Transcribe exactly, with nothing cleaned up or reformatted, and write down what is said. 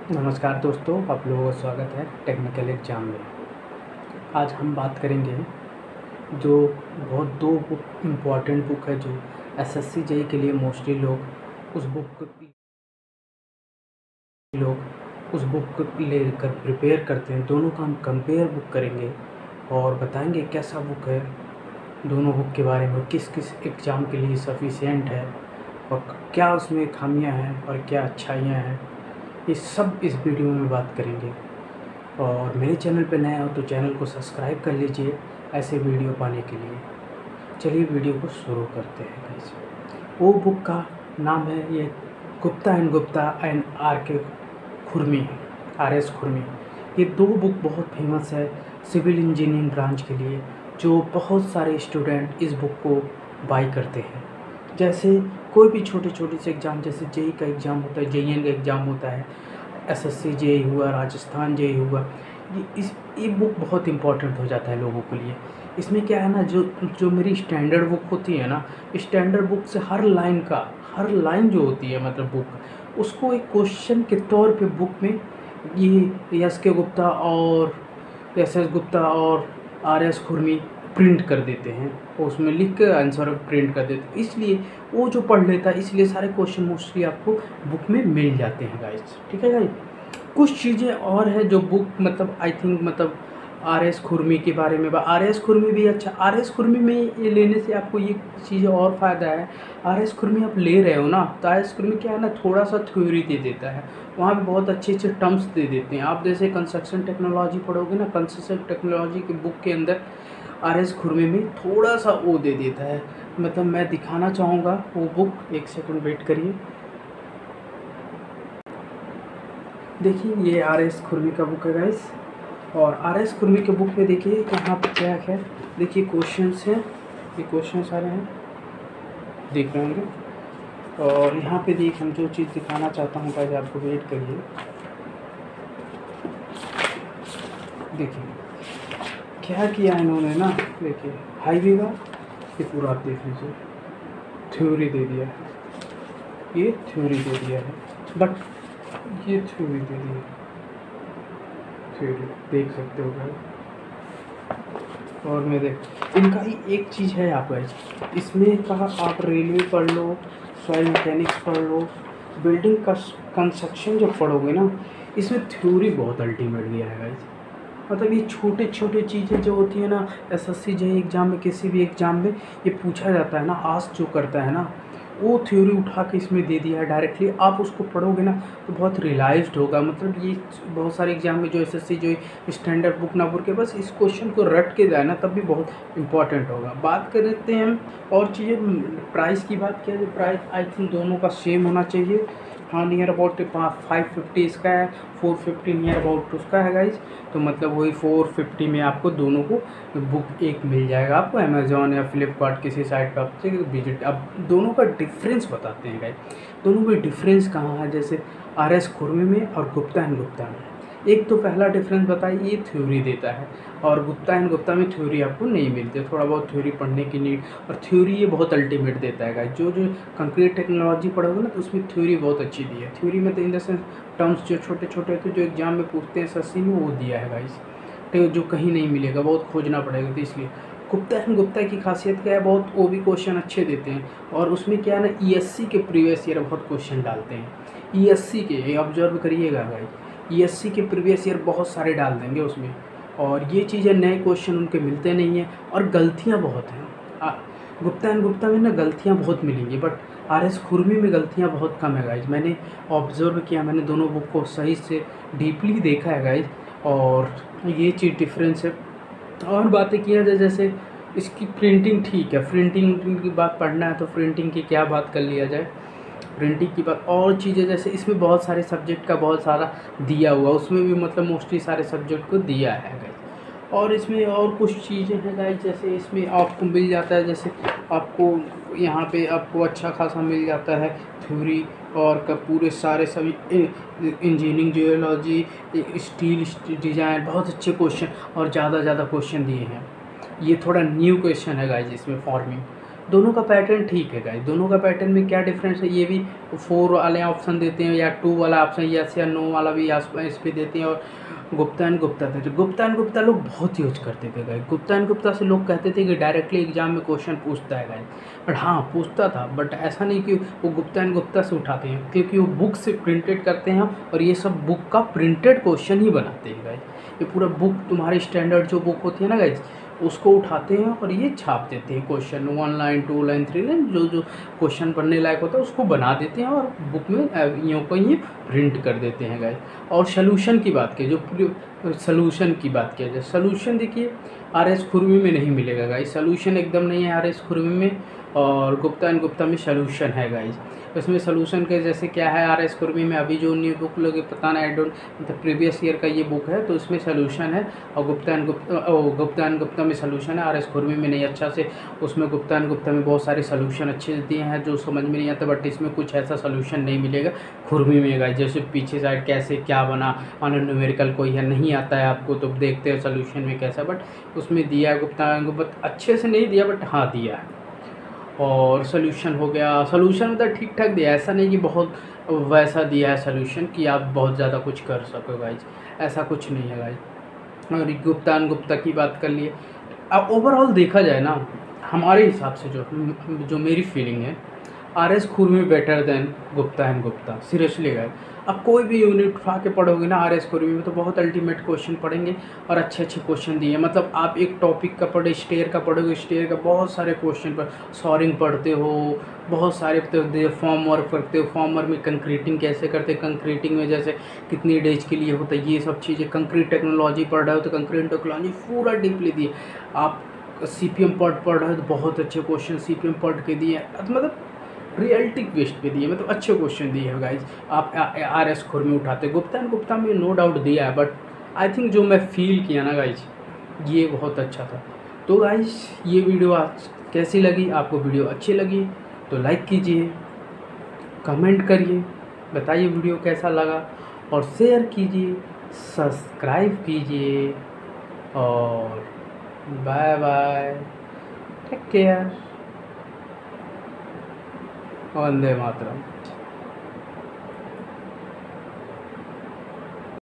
नमस्कार दोस्तों, आप लोगों का स्वागत है टेक्निकल एग्जाम में। आज हम बात करेंगे जो बहुत दो बुक इम्पॉर्टेंट बुक है जो एसएससी जेई के लिए मोस्टली लोग उस बुक लोग उस बुक को लेकर प्रिपेयर करते हैं। दोनों का हम कंपेयर बुक करेंगे और बताएंगे कैसा बुक है, दोनों बुक के बारे में, किस किस एग्ज़ाम के लिए सफिशिएंट है और क्या उसमें खामियां हैं और क्या अच्छाइयाँ हैं। ये सब इस वीडियो में बात करेंगे। और मेरे चैनल पे नया हो तो चैनल को सब्सक्राइब कर लीजिए ऐसे वीडियो पाने के लिए। चलिए वीडियो को शुरू करते हैं गाइस। वो बुक का नाम है ये Gupta and Gupta and R K Khurmi, are S खुरमी। ये दो बुक बहुत फेमस है सिविल इंजीनियरिंग ब्रांच के लिए, जो बहुत सारे स्टूडेंट इस बुक को बाई करते हैं। जैसे कोई भी छोटे छोटे से एग्ज़ाम, जैसे जेई का एग्ज़ाम होता है, जेईएन का एग्ज़ाम होता है, एसएससी जेई हुआ, राजस्थान जेई हुआ, ये इस ये बुक बहुत इम्पोर्टेंट हो जाता है लोगों के लिए। इसमें क्या है ना, जो जो मेरी स्टैंडर्ड बुक होती है ना, स्टैंडर्ड बुक से हर लाइन का हर लाइन जो होती है मतलब बुक, उसको एक क्वेश्चन के तौर पे बुक में ये एस के गुप्ता और एस एस गुप्ता और आर एस खुरमी प्रिंट कर देते हैं, उसमें लिख के आंसर प्रिंट कर देते हैं। इसलिए वो जो पढ़ लेता है, इसलिए सारे क्वेश्चन मोस्टली आपको बुक में मिल जाते हैं गाइस। ठीक है गाइस। कुछ चीज़ें और है जो बुक मतलब आई थिंक मतलब आर एस खुरमी के बारे में, आर एस खुरमी भी अच्छा, आर एस खुरमी में ये लेने से आपको ये चीज़ और फ़ायदा है। आर एस खुरमी आप ले रहे हो ना, तो आर एस खुरमी क्या है ना, थोड़ा सा थ्योरी दे देता है, वहाँ पे बहुत अच्छे अच्छे टर्म्स दे देते हैं। आप जैसे कंस्ट्रक्शन टेक्नोलॉजी पढ़ोगे ना, कंस्ट्रक्शन टेक्नोलॉजी की बुक के अंदर आर एस खुरमी में थोड़ा सा वो दे देता है। मतलब मैं दिखाना चाहूँगा वो बुक, एक सेकंड वेट करिए। देखिए ये आर एस खुरमी का बुक है गाइस, और आर एस खुरमी के बुक में देखिए यहाँ पर क्या है, देखिए क्वेश्चंस हैं, ये क्वेश्चन सारे हैं, देख रहे होंगे। और यहाँ पे देखिए हम जो चीज़ दिखाना चाहता हूँ गाइस, आपको वेट करिए। देखिए क्या किया इन्होंने ना, देखिए हाईवे का ये पूरा आप देख लीजिए, थ्योरी दे दिया है, ये थ्योरी दे दिया है, बट ये थ्योरी दे दी है, थ्योरी देख सकते हो गाइस। और मैं देख इनका ही एक चीज़ है आप गाइस, इसमें कहा आप रेलवे पढ़ लो, सॉइल मैकेनिक्स पढ़ लो, बिल्डिंग का कंस्ट्रक्शन जो पढ़ोगे ना, इसमें थ्योरी बहुत अल्टीमेट दिया है गाइस। मतलब ये छोटे छोटे चीज़ें जो होती है ना, एसएससी जेई एग्ज़ाम में, किसी भी एग्ज़ाम में ये पूछा जाता है ना, आस्क जो करता है ना, वो थ्योरी उठा के इसमें दे दिया है डायरेक्टली। आप उसको पढ़ोगे ना तो बहुत रियलाइज्ड होगा। मतलब ये बहुत सारे एग्जाम में जो एसएससी जो स्टैंडर्ड बुक ना पढ़ के बस इस क्वेश्चन को रट के जाए ना, तब भी बहुत इंपॉर्टेंट होगा। बात कर लेते हैं हम और चीज़ें, प्राइस की बात किया जाए, प्राइस आई थिंक दोनों का सेम होना चाहिए। हाँ, नियर अबाउट फाइव फिफ्टी इसका है, फोर फिफ्टी नियर अबाउट उसका है गाइज। तो मतलब वही फोर फिफ्टी में आपको दोनों को बुक एक मिल जाएगा, आपको अमेज़ॉन या फ्लिपकार्ट किसी साइट पर आपसे विजिट। अब दोनों का डिफरेंस बताते हैं गाइज, दोनों में डिफरेंस कहाँ है। जैसे आर एस खुरमी में और गुप्ता एंड गुप्ता में, एक तो पहला डिफरेंस बताइए, ये थ्योरी देता है, और गुप्ता एंड गुप्ता में थ्योरी आपको नहीं मिलती, थोड़ा बहुत थ्योरी पढ़ने की नीड, और थ्योरी ये बहुत अल्टीमेट देता है गाइस। जो जो कंक्रीट टेक्नोलॉजी पढ़ोगे ना, तो उसमें थ्योरी बहुत अच्छी दी है। थ्योरी में तो इन द सेंस टर्म्स जो छोटे छोटे होते हैं जो एग्जाम में पूछते हैं एसएससी में, वो दिया है गाइस, तो जो कहीं नहीं मिलेगा, बहुत खोजना पड़ेगा। तो इसलिए गुप्ता एंड गुप्ता की खासियत क्या है, बहुत वो भी क्वेश्चन अच्छे देते हैं, और उसमें क्या है ना, ईएससी के प्रीवियस ईयर बहुत क्वेश्चन डालते हैं। ईएससी के ऑब्जर्व करिएगा गाइस, ईएससी के प्रीवियस ईयर बहुत सारे डाल देंगे उसमें, और ये चीज़ें नए क्वेश्चन उनके मिलते नहीं हैं, और गलतियाँ बहुत हैं। गुप्ता एंड गुप्ता में ना गलतियाँ बहुत मिलेंगी, बट आर एस खुरमी में गलतियाँ बहुत कम है गाइज। मैंने ऑब्जर्व किया, मैंने दोनों बुक को सही से डीपली देखा है गाइज, और ये चीज़ डिफरेंस है। और बातें किया जाए, जैसे इसकी प्रिंटिंग ठीक है, प्रिंटिंग की बात पढ़ना है तो प्रिंटिंग की क्या बात कर लिया जाए, प्रिंटिंग की बात। और चीज़ें जैसे इसमें बहुत सारे सब्जेक्ट का बहुत सारा दिया हुआ, उसमें भी मतलब मोस्टली सारे सब्जेक्ट को दिया है गाइज। और इसमें और कुछ चीज़ें हैं गाइज, जैसे इसमें आपको मिल जाता है, जैसे आपको यहाँ पे आपको अच्छा खासा मिल जाता है थ्योरी, और का पूरे सारे सभी इंजीनियरिंग, जियोलॉजी, स्टील डिज़ाइन, बहुत अच्छे क्वेश्चन और ज़्यादा ज़्यादा क्वेश्चन दिए हैं। ये थोड़ा न्यू क्वेश्चन है गाइज इसमें, फॉर्मिंग दोनों का पैटर्न ठीक है गाइस। दोनों का पैटर्न में क्या डिफरेंस है, ये भी फोर वाले ऑप्शन देते हैं या टू वाला ऑप्शन यस या नो वाला भी इस पे देते हैं। और गुप्ता एंड गुप्ता थे, तो गुप्ता एंड गुप्ता लोग बहुत यूज करते थे गाइस। गुप्ता एंड गुप्ता से लोग कहते थे कि डायरेक्टली एग्जाम में क्वेश्चन पूछता है गाइस, बट हाँ पूछता था, बट ऐसा नहीं कि वो गुप्ता एंड गुप्ता से उठाते हैं, क्योंकि वो बुक से प्रिंटेड करते हैं और ये सब बुक का प्रिंटेड क्वेश्चन ही बनाते हैं गाइस। ये पूरा बुक तुम्हारी स्टैंडर्ड जो बुक होती है ना गाइस, उसको उठाते हैं और ये छाप देते हैं question, one line two line three line जो जो क्वेश्चन पढ़ने लायक होता है उसको बना देते हैं और बुक में यूँ को ये प्रिंट कर देते हैं गाइस। और सलूशन की बात की, जो सलूशन की बात किया जाए, सलूशन देखिए आर एस खुरमी में नहीं मिलेगा गाइस, सलूशन एकदम नहीं है आर एस खुरमी में, और गुप्ता एंड गुप्ता में सलूशन है गाइस। इसमें सलूशन के जैसे क्या है, आर एस खुरमी में अभी जो न्यू बुक लगे पता ना, आई डोंट मतलब प्रीवियस ईयर का ये बुक है तो इसमें सलूशन है, और गुप्ता एंड गुप्ता गुप्ता एंड गुप्ता में सलूशन है, आर एस खुरमी में नहीं। अच्छा से उसमें गुप्ता एंड गुप्ता में बहुत सारे सलूशन अच्छे दिए हैं जो समझ में नहीं आता, बट इसमें कुछ ऐसा सलूशन नहीं मिलेगा खुरमी में गाइस। जैसे पीछे साइड कैसे क्या बना, मानो न्यूमेरिकल कोई है नहीं आता है आपको तो देखते हो सलूशन में कैसा, बट उसमें दिया है गुप्ता एंड गुप्ता, अच्छे से नहीं दिया बट हाँ दिया है। और सॉल्यूशन हो गया, सॉल्यूशन मतलब ठीक ठाक दिया है, ऐसा नहीं कि बहुत वैसा दिया है सॉल्यूशन कि आप बहुत ज़्यादा कुछ कर सको गाइज, ऐसा कुछ नहीं है गाइज। और गुप्ता एंड गुप्ता की बात कर लिए, अब ओवरऑल देखा जाए ना हमारे हिसाब से जो जो मेरी फीलिंग है, R S Khurmi better than Gupta and Gupta seriously guys. अब कोई भी यूनिट उठा के पढ़ोगे ना आर एस खुरमी में तो बहुत अल्टीमेट क्वेश्चन पढ़ेंगे और अच्छे अच्छे क्वेश्चन दिए, मतलब आप एक टॉपिक का पढ़े, स्टेयर का पढ़ोगे, स्टेयर का बहुत सारे क्वेश्चन पर सॉरिंग पढ़ते हो, बहुत सारे फॉर्म वर्क करते हो, फॉर्म वर्क में कंक्रीटिंग कैसे करते हैं, कंक्रीटिंग में जैसे कितनी डेज के लिए होता है ये सब चीज़ें, कंक्रीट टेक्नोलॉजी पढ़ रहे हो तो कंक्रीट टेक्नोलॉजी पूरा डीपली दिए। आप सी पी एम पढ़ पढ़ रहे हो तो बहुत अच्छे क्वेश्चन सी पी एम पढ़ के दिए, मतलब रियलिटी बेस्ड पे दिए, मतलब अच्छे क्वेश्चन दिए हैं गाइज। आप आर एस खुर में उठाते, गुप्ता एंड गुप्ता में नो डाउट दिया है, बट आई थिंक जो मैं फील किया ना गाइज ये बहुत अच्छा था। तो गाइज ये वीडियो आज कैसी लगी, आपको वीडियो अच्छी लगी तो लाइक कीजिए, कमेंट करिए, बताइए वीडियो कैसा लगा, और शेयर कीजिए, सब्सक्राइब कीजिए, और बाय बाय, टेक केयर, वंदे मातरम।